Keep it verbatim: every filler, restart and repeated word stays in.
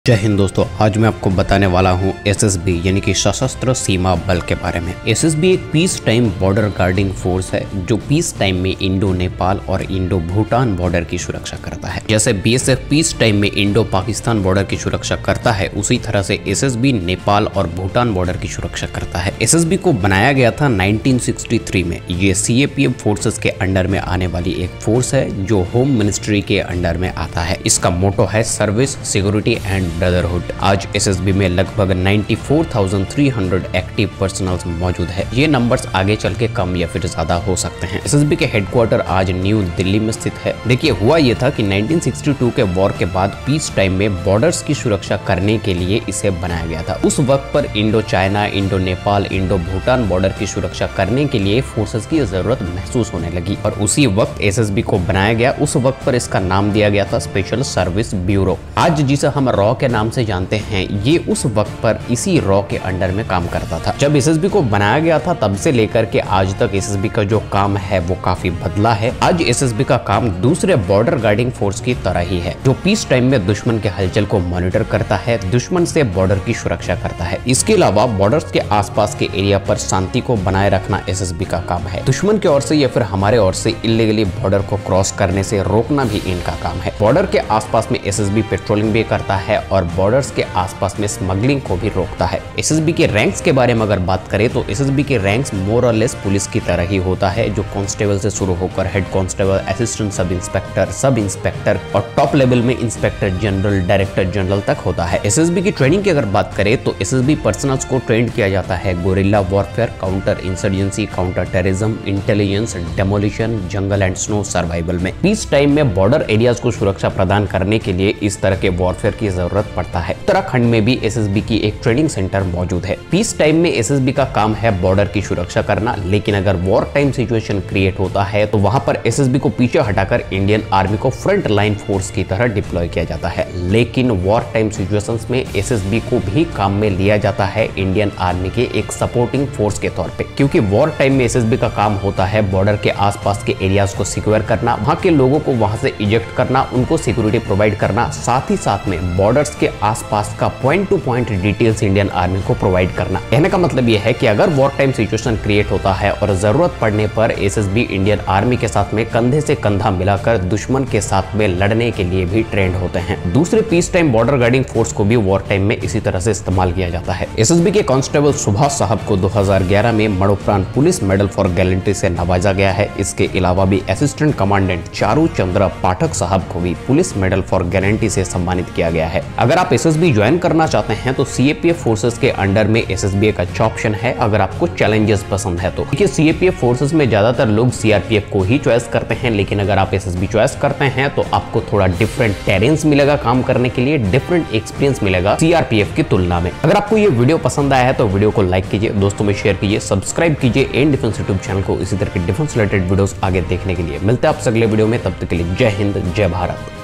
जय हिंद दोस्तों, आज मैं आपको बताने वाला हूं एसएसबी यानी कि सशस्त्र सीमा बल के बारे में। एसएसबी एक peace time border guarding force है जो पीस टाइम में इंडो नेपाल और इंडो भूटान बॉर्डर की सुरक्षा करता है। जैसे बीएसएफ पीस टाइम में इंडो पाकिस्तान बॉर्डर की सुरक्षा करता है, उसी तरह से एसएसबी नेपाल और भूटान बॉर्डर की सुरक्षा करता है। एसएसबी को बनाया गया था नाइनटीन सिक्सटी थ्री में। ये सीएपीएफ फोर्सेस के अंडर में आने वाली एक फोर्स है जो होम मिनिस्ट्री के अंडर में आता है। इसका मोटो है सर्विस, सिक्योरिटी एंड ब्रदरहुड। आज एसएसबी में लगभग चौरानवे हज़ार तीन सौ एक्टिव पर्सनल्स मौजूद है। ये नंबर्स आगे चल के कम या फिर ज्यादा हो सकते हैं। एसएसबी के हेडक्वार्टर आज न्यू दिल्ली में स्थित है। देखिए, हुआ ये था कि नाइनटीन सिक्सटी टू के वॉर के बाद पीस टाइम में बॉर्डर्स की सुरक्षा करने के लिए इसे बनाया गया था। उस वक्त पर Indo China, Indo Nepal, Indo Bhutan border की सुरक्षा करने के लिए फोर्सेस की जरूरत महसूस होने लगी और उसी वक्त एसएसबी को बनाया गया। उस वक्त पर इसका नाम दिया गया था स्पेशल सर्विस ब्यूरो। आज जिसे हम रॉ के नाम से जानते हैं, ये उस वक्त पर इसी रॉ के अंडर में काम करता था। जब एसएसबी को बनाया गया था तब से लेकर के आज तक एसएसबी का जो काम है वो काफी बदला है। आज एसएसबी का काम दूसरे बॉर्डर गार्डिंग फोर्स की तरह ही है, जो पीस टाइम में दुश्मन के हलचल को मॉनिटर करता है, दुश्मन से बॉर्डर की सुरक्षा करता है। इसके अलावा बॉर्डर्स के आसपास के एरिया पर शांति को बनाए रखना एसएसबी का काम है। दुश्मन की ओर से या फिर हमारे ओर से इल्लीगली बॉर्डर को क्रॉस करने से रोकना भी इनका काम है। बॉर्डर के आसपास में एसएसबी पेट्रोलिंग भी करता है और बॉर्डर्स के आसपास में स्मगलिंग को भी रोकता है। एसएसबी के रैंक्स के बारे में अगर बात करें तो एसएसबी के रैंक्स मोर और लेस पुलिस की तरह ही होता है, जो कांस्टेबल से शुरू होकर head constable, assistant sub inspector, sub inspector और टॉप लेवल में इंस्पेक्टर जनरल, डायरेक्टर जनरल तक होता है। एसएसबी की ट्रेनिंग की अगर बात करें तो एसएसबी पर्सनल्स को ट्रेन किया जाता है guerrilla warfare, counter insurgency, counter terrorism, intelligence, demolition, jungle and snow survival में। पीस टाइम में बॉर्डर एरियाज को सुरक्षा प्रदान करने के लिए इस तरह के वॉरफेयर की जरूरत पड़ता है। उत्तराखंड में भी एसएसबी की एक ट्रेनिंग सेंटर मौजूद है। पीस टाइम में एसएसबी का काम है बॉर्डर की सुरक्षा करना, लेकिन अगर वॉर टाइम सिचुएशन क्रिएट होता है तो वहां पर एसएसबी को पीछे हटाकर इंडियन आर्मी को फ्रंट लाइन फोर्स की तरह डिप्लॉय किया जाता है। लेकिन वॉर टाइम सिचुएशंस में एसएसबी को भी काम में लिया जाता है इंडियन आर्मी के एक सपोर्टिंग फोर्स के तौर पे, क्योंकि वॉर टाइम में एसएसबी का काम होता है बॉर्डर के आसपास के एरियाज को सिक्योर करना, वहां के लोगों को वहां से इजेक्ट करना, उनको सिक्योरिटी प्रोवाइड करना, साथ ही साथ में बॉर्डर्स के आसपास का point to point details Indian army को प्रोवाइड करना। कहने का मतलब यह है कि अगर वॉर टाइम सिचुएशन क्रिएट होता है और जरूरत पड़ने पर एसएसबी इंडियन आर्मी के साथ में कंधे से कंधा मिलाकर दुश्मन के साथ में लड़ने के लिए भी ट्रेंड होते हैं। दूसरे peace time border guarding force को भी वॉर टाइम में इसी तरह से इस्तेमाल किया जाता है। एसएसबी के कांस्टेबल सुभाष साहब को दो हज़ार ग्यारह में मरणोपरांत पुलिस मेडल फॉर गैलेंट्री से नवाजा गया है। इसके अलावा भी असिस्टेंट कमांडेंट चारू चंद्र पाठक साहब को भी पुलिस मेडल फॉर गैलेंट्री से सम्मानित किया गया है। अगर आप एसएसबी ज्वाइन करना चाहते हैं तो सीएपीएफ फोर्सेस के अंडर में एसएसबी एक अच्छा ऑप्शन है, अगर आपको चैलेंजेस पसंद है तो। देखिए, सीएपीएफ फोर्सेस में ज्यादातर लोग सीआरपीएफ को ही चॉइस करते हैं, लेकिन अगर आप एसएसबी चॉइस करते हैं तो आपको थोड़ा डिफरेंट टेरेंस मिलेगा काम करने के लिए, डिफरेंट एक्सपीरियंस मिलेगा सीआरपीएफ की तुलना में। अगर आपको ये वीडियो पसंद आया है तो वीडियो को लाइक कीजिए, दोस्तों में शेयर कीजिए, सब्सक्राइब कीजिए एंड डिफेंस यूट्यूब चैनल को इसी तरह के डिफेंस रिलेटेड वीडियोस आगे देखने के लिए। मिलते हैं आपसे अगले वीडियो में, तब तक के लिए जय हिंद, जय भारत।